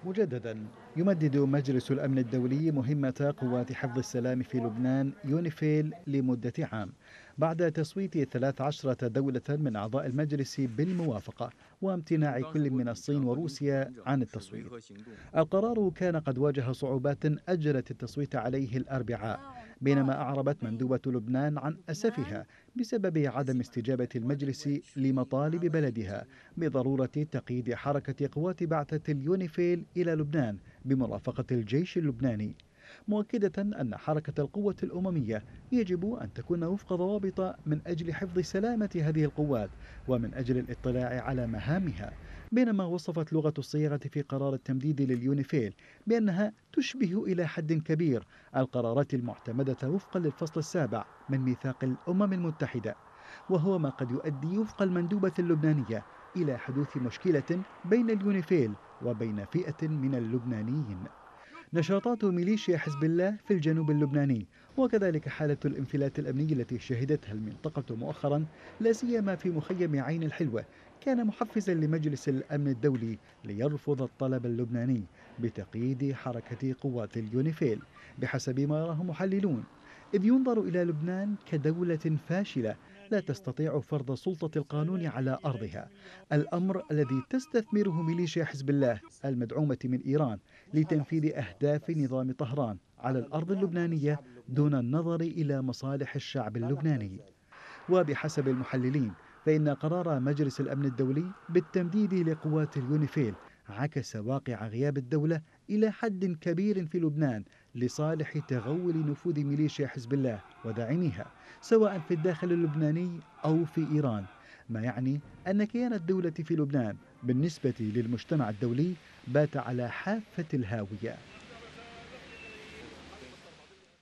مجددا يمدد مجلس الأمن الدولي مهمة قوات حفظ السلام في لبنان يونيفيل لمدة عام بعد تصويت 13 دولة من أعضاء المجلس بالموافقة وامتناع كل من الصين وروسيا عن التصويت. القرار كان قد واجه صعوبات أجلت التصويت عليه الأربعاء، بينما أعربت مندوبة لبنان عن أسفها بسبب عدم استجابة المجلس لمطالب بلدها بضرورة تقييد حركة قوات بعثة اليونيفيل إلى لبنان بمرافقة الجيش اللبناني، مؤكدة أن حركة القوة الأممية يجب أن تكون وفق ضوابط من أجل حفظ سلامة هذه القوات ومن أجل الاطلاع على مهامها. بينما وصفت لغة الصياغة في قرار التمديد لليونيفيل بأنها تشبه إلى حد كبير القرارات المعتمدة وفقا للفصل السابع من ميثاق الأمم المتحدة، وهو ما قد يؤدي وفق المندوبة اللبنانية إلى حدوث مشكلة بين اليونيفيل وبين فئة من اللبنانيين. نشاطات ميليشيا حزب الله في الجنوب اللبناني وكذلك حالة الانفلات الأمني التي شهدتها المنطقة مؤخرا لا سيما في مخيم عين الحلوة كان محفزا لمجلس الأمن الدولي ليرفض الطلب اللبناني بتقييد حركة قوات اليونيفيل بحسب ما يراه محللون، إذ ينظر إلى لبنان كدولة فاشلة لا تستطيع فرض سلطة القانون على أرضها، الأمر الذي تستثمره ميليشيا حزب الله المدعومة من إيران لتنفيذ أهداف نظام طهران على الأرض اللبنانية دون النظر إلى مصالح الشعب اللبناني. وبحسب المحللين فإن قرار مجلس الأمن الدولي بالتمديد لقوات اليونيفيل عكس واقع غياب الدولة إلى حد كبير في لبنان لصالح تغول نفوذ ميليشيا حزب الله وداعميها سواء في الداخل اللبناني أو في إيران، ما يعني أن كيان الدولة في لبنان بالنسبة للمجتمع الدولي بات على حافة الهاوية.